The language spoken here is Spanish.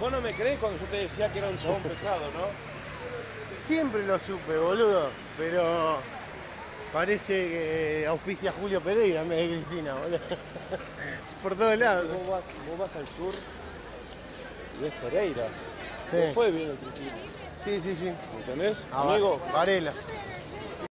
Vos no me creés cuando yo te decía que era un chabón pesado, ¿no? Siempre lo supe, boludo, pero parece que auspicia a Julio Pereira en vez de Cristina, boludo. Por todos lados. Vos vas al sur y es Pereira. Sí. Después viene Cristina. Sí, sí, sí. ¿Entendés? Ah, Amigo, Varela.